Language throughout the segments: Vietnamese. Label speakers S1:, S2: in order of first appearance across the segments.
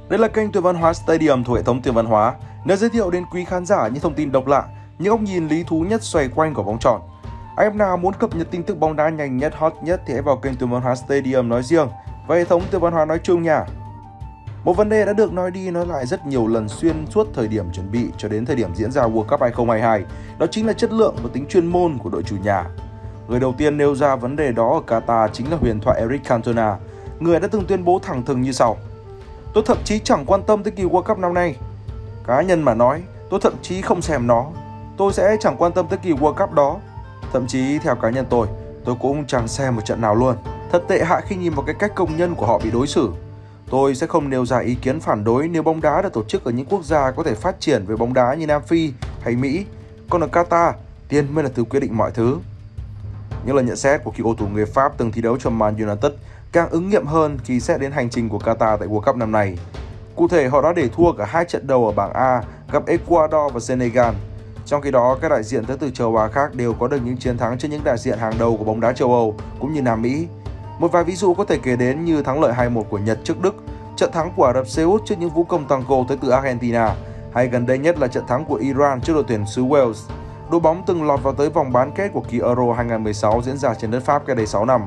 S1: Đây là kênh Tuyển Văn Hóa Stadium thuộc hệ thống Tuyển Văn Hóa, nơi giới thiệu đến quý khán giả những thông tin độc lạ, những góc nhìn lý thú nhất xoay quanh quả bóng tròn. Anh em nào muốn cập nhật tin tức bóng đá nhanh nhất, hot nhất thì hãy vào kênh Tuyển Văn Hóa Stadium nói riêng và hệ thống Tuyển Văn Hóa nói chung nha. Một vấn đề đã được nói đi nói lại rất nhiều lần xuyên suốt thời điểm chuẩn bị cho đến thời điểm diễn ra World Cup 2022, đó chính là chất lượng và tính chuyên môn của đội chủ nhà. Người đầu tiên nêu ra vấn đề đó ở Qatar chính là huyền thoại Eric Cantona, người đã từng tuyên bố thẳng thừng như sau: "Tôi thậm chí chẳng quan tâm tới kỳ World Cup năm nay. Cá nhân mà nói, tôi thậm chí không xem nó. Tôi sẽ chẳng quan tâm tới kỳ World Cup đó. Thậm chí theo cá nhân tôi cũng chẳng xem một trận nào luôn. Thật tệ hại khi nhìn vào cái cách công nhân của họ bị đối xử. Tôi sẽ không nêu ra ý kiến phản đối nếu bóng đá được tổ chức ở những quốc gia có thể phát triển về bóng đá như Nam Phi hay Mỹ. Còn ở Qatar, tiền mới là thứ quyết định mọi thứ." Những lời nhận xét của cầu thủ người Pháp từng thi đấu cho Man United càng ứng nghiệm hơn khi xét đến hành trình của Qatar tại World Cup năm nay. Cụ thể, họ đã để thua cả hai trận đầu ở bảng A gặp Ecuador và Senegal. Trong khi đó, các đại diện tới từ châu Á khác đều có được những chiến thắng trước những đại diện hàng đầu của bóng đá châu Âu cũng như Nam Mỹ. Một vài ví dụ có thể kể đến như thắng lợi 2-1 của Nhật trước Đức, trận thắng của Ả Rập Xê Út trước những vũ công tango tới từ Argentina, hay gần đây nhất là trận thắng của Iran trước đội tuyển xứ Wales. Đội bóng từng lọt vào tới vòng bán kết của kỳ Euro 2016 diễn ra trên đất Pháp cách đây 6 năm.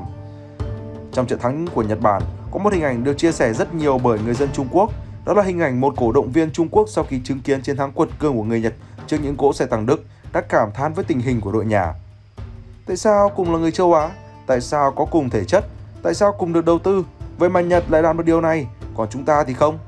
S1: Trong trận thắng của Nhật Bản, có một hình ảnh được chia sẻ rất nhiều bởi người dân Trung Quốc. Đó là hình ảnh một cổ động viên Trung Quốc sau khi chứng kiến chiến thắng quật cường của người Nhật trước những cỗ xe tăng Đức đã cảm thán với tình hình của đội nhà. Tại sao cùng là người châu Á? Tại sao có cùng thể chất? Tại sao cùng được đầu tư? Vậy mà Nhật lại làm được điều này, còn chúng ta thì không?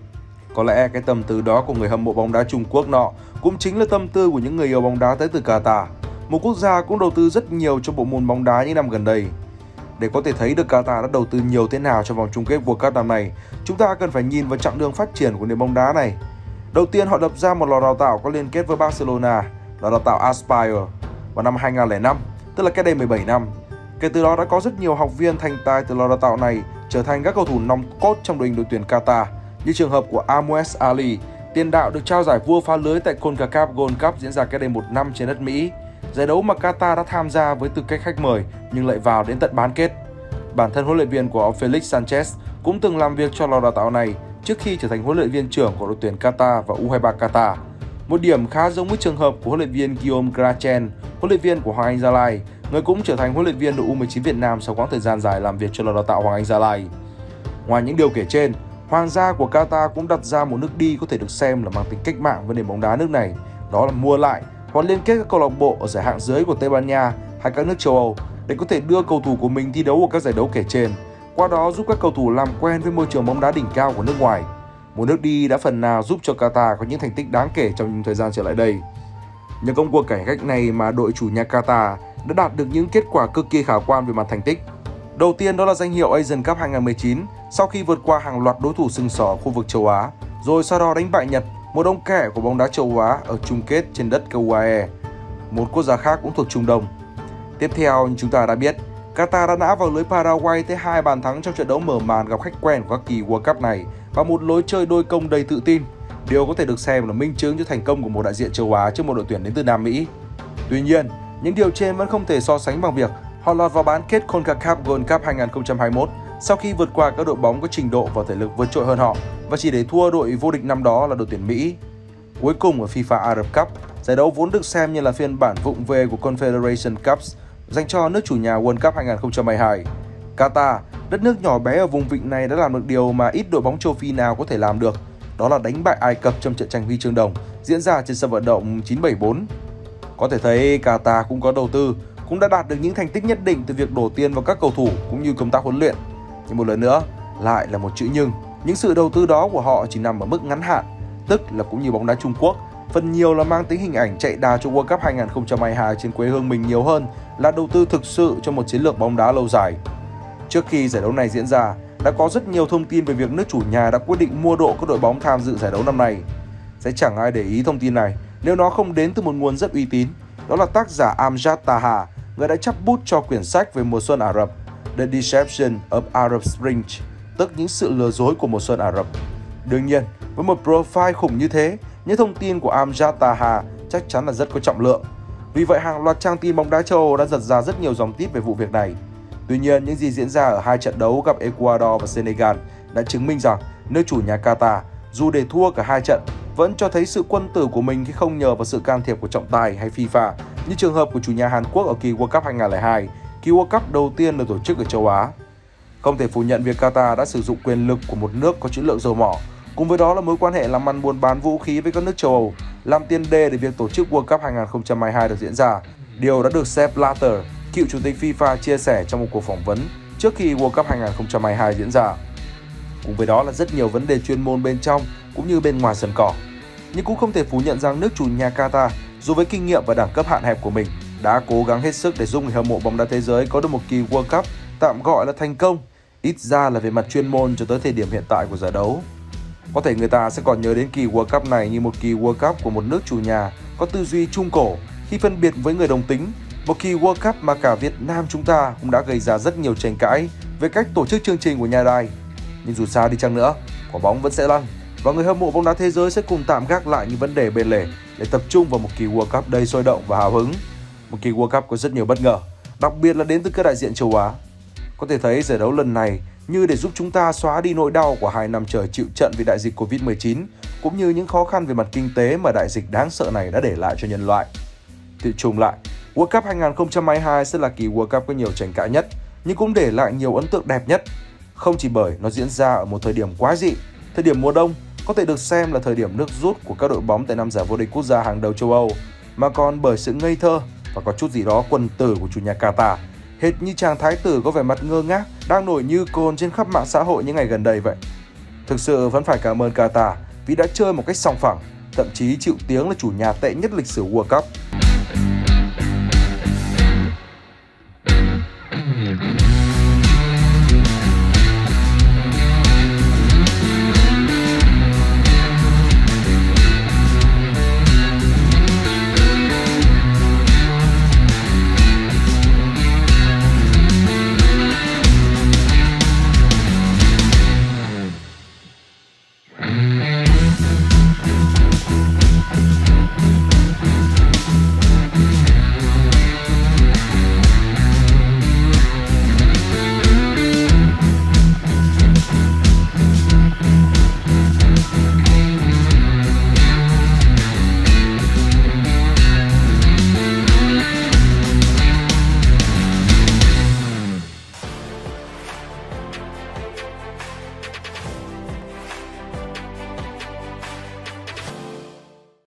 S1: Có lẽ cái tâm tư đó của người hâm mộ bóng đá Trung Quốc nọ cũng chính là tâm tư của những người yêu bóng đá tới từ Qatar, một quốc gia cũng đầu tư rất nhiều cho bộ môn bóng đá những năm gần đây. Để có thể thấy được Qatar đã đầu tư nhiều thế nào trong vòng chung kết World Cup năm nay, chúng ta cần phải nhìn vào chặng đường phát triển của nền bóng đá này. Đầu tiên, họ lập ra một lò đào tạo có liên kết với Barcelona, lò đào tạo Aspire, vào năm 2005, tức là cách đây 17 năm. Kể từ đó đã có rất nhiều học viên thành tài từ lò đào tạo này trở thành các cầu thủ nòng cốt trong đội tuyển Qatar, như trường hợp của Amoez Ali, tiền đạo được trao giải vua phá lưới tại CONCACAF Gold Cup diễn ra cách đây 1 năm trên đất Mỹ, giải đấu mà Qatar đã tham gia với tư cách khách mời nhưng lại vào đến tận bán kết. Bản thân huấn luyện viên của ông Felix Sanchez cũng từng làm việc cho lò đào tạo này trước khi trở thành huấn luyện viên trưởng của đội tuyển Qatar và U23 Qatar. Một điểm khá giống với trường hợp của huấn luyện viên Guillaume Grachen, huấn luyện viên của Hoàng Anh Gia Lai, người cũng trở thành huấn luyện viên đội U19 Việt Nam sau quãng thời gian dài làm việc cho lò đào tạo Hoàng Anh Gia Lai. Ngoài những điều kể trên, Hoàng gia của Qatar cũng đặt ra một nước đi có thể được xem là mang tính cách mạng với nền bóng đá nước này, đó là mua lại hoặc liên kết các câu lạc bộ ở giải hạng dưới của Tây Ban Nha hay các nước châu Âu để có thể đưa cầu thủ của mình thi đấu ở các giải đấu kể trên, qua đó giúp các cầu thủ làm quen với môi trường bóng đá đỉnh cao của nước ngoài. Một nước đi đã phần nào giúp cho Qatar có những thành tích đáng kể trong những thời gian trở lại đây. Nhờ công cuộc cải cách này mà đội chủ nhà Qatar đã đạt được những kết quả cực kỳ khả quan về mặt thành tích. Đầu tiên đó là danh hiệu Asian Cup 2019 sau khi vượt qua hàng loạt đối thủ sừng sỏ ở khu vực châu Á, rồi sau đó đánh bại Nhật, một ông kẻ của bóng đá châu Á ở chung kết trên đất UAE, một quốc gia khác cũng thuộc Trung Đông. Tiếp theo, như chúng ta đã biết, Qatar đã nã vào lưới Paraguay tới 2 bàn thắng trong trận đấu mở màn gặp khách quen của các kỳ World Cup này và một lối chơi đôi công đầy tự tin, điều có thể được xem là minh chứng cho thành công của một đại diện châu Á trước một đội tuyển đến từ Nam Mỹ. Tuy nhiên, những điều trên vẫn không thể so sánh bằng việc họ lọt vào bán kết CONCACAF Gold Cup 2021 sau khi vượt qua các đội bóng có trình độ và thể lực vượt trội hơn họ và chỉ để thua đội vô địch năm đó là đội tuyển Mỹ. Cuối cùng ở FIFA Arab Cup, giải đấu vốn được xem như là phiên bản vụng về của Confederation Cups dành cho nước chủ nhà World Cup 2022. Qatar, đất nước nhỏ bé ở vùng vịnh này đã làm được điều mà ít đội bóng châu Phi nào có thể làm được, đó là đánh bại Ai Cập trong trận tranh huy chương đồng diễn ra trên sân vận động 974. Có thể thấy Qatar cũng có đầu tư, cũng đã đạt được những thành tích nhất định từ việc đổ tiền vào các cầu thủ cũng như công tác huấn luyện. Nhưng một lần nữa, lại là một chữ nhưng. Những sự đầu tư đó của họ chỉ nằm ở mức ngắn hạn, tức là cũng như bóng đá Trung Quốc, phần nhiều là mang tính hình ảnh chạy đà cho World Cup 2022 trên quê hương mình nhiều hơn là đầu tư thực sự cho một chiến lược bóng đá lâu dài. Trước khi giải đấu này diễn ra, đã có rất nhiều thông tin về việc nước chủ nhà đã quyết định mua độ các đội bóng tham dự giải đấu năm nay. Sẽ chẳng ai để ý thông tin này nếu nó không đến từ một nguồn rất uy tín, đó là tác giả Amjad Taha, người đã chắp bút cho quyển sách về mùa xuân Ả Rập, The Deception of Arab Spring, tức những sự lừa dối của mùa xuân Ả Rập. Đương nhiên, với một profile khủng như thế, những thông tin của Amjad Taha chắc chắn là rất có trọng lượng. Vì vậy, hàng loạt trang tin bóng đá châu Âu đã giật ra rất nhiều dòng tít về vụ việc này. Tuy nhiên, những gì diễn ra ở hai trận đấu gặp Ecuador và Senegal đã chứng minh rằng nước chủ nhà Qatar, dù để thua cả hai trận, vẫn cho thấy sự quân tử của mình khi không nhờ vào sự can thiệp của trọng tài hay FIFA, như trường hợp của chủ nhà Hàn Quốc ở kỳ World Cup 2002, kỳ World Cup đầu tiên được tổ chức ở châu Á. Không thể phủ nhận việc Qatar đã sử dụng quyền lực của một nước có trữ lượng dầu mỏ, cùng với đó là mối quan hệ làm ăn buôn bán vũ khí với các nước châu Âu, làm tiền đề để việc tổ chức World Cup 2022 được diễn ra. Điều đã được Sepp Blatter, cựu chủ tịch FIFA chia sẻ trong một cuộc phỏng vấn trước khi World Cup 2022 diễn ra. Cùng với đó là rất nhiều vấn đề chuyên môn bên trong cũng như bên ngoài sân cỏ. Nhưng cũng không thể phủ nhận rằng nước chủ nhà Qatar, dù với kinh nghiệm và đẳng cấp hạn hẹp của mình, đã cố gắng hết sức để giúp người hâm mộ bóng đá thế giới có được một kỳ World Cup tạm gọi là thành công, ít ra là về mặt chuyên môn cho tới thời điểm hiện tại của giải đấu. Có thể người ta sẽ còn nhớ đến kỳ World Cup này như một kỳ World Cup của một nước chủ nhà có tư duy trung cổ khi phân biệt với người đồng tính, một kỳ World Cup mà cả Việt Nam chúng ta cũng đã gây ra rất nhiều tranh cãi về cách tổ chức chương trình của nhà đài. Nhưng dù sao đi chăng nữa, quả bóng vẫn sẽ lăn và người hâm mộ bóng đá thế giới sẽ cùng tạm gác lại những vấn đề bên lề để tập trung vào một kỳ World Cup đầy sôi động và hào hứng. Một kỳ World Cup có rất nhiều bất ngờ, đặc biệt là đến từ các đại diện châu Á. Có thể thấy giải đấu lần này như để giúp chúng ta xóa đi nỗi đau của 2 năm trời chịu trận vì đại dịch Covid-19, cũng như những khó khăn về mặt kinh tế mà đại dịch đáng sợ này đã để lại cho nhân loại. Tự chung lại, World Cup 2022 sẽ là kỳ World Cup có nhiều tranh cãi nhất, nhưng cũng để lại nhiều ấn tượng đẹp nhất. Không chỉ bởi nó diễn ra ở một thời điểm quá dị, thời điểm mùa đông có thể được xem là thời điểm nước rút của các đội bóng tại năm giải vô địch quốc gia hàng đầu châu Âu, mà còn bởi sự ngây thơ và có chút gì đó quân tử của chủ nhà Qatar, hệt như chàng thái tử có vẻ mặt ngơ ngác đang nổi như cồn trên khắp mạng xã hội những ngày gần đây vậy. Thực sự vẫn phải cảm ơn Qatar vì đã chơi một cách sòng phẳng, thậm chí chịu tiếng là chủ nhà tệ nhất lịch sử World Cup.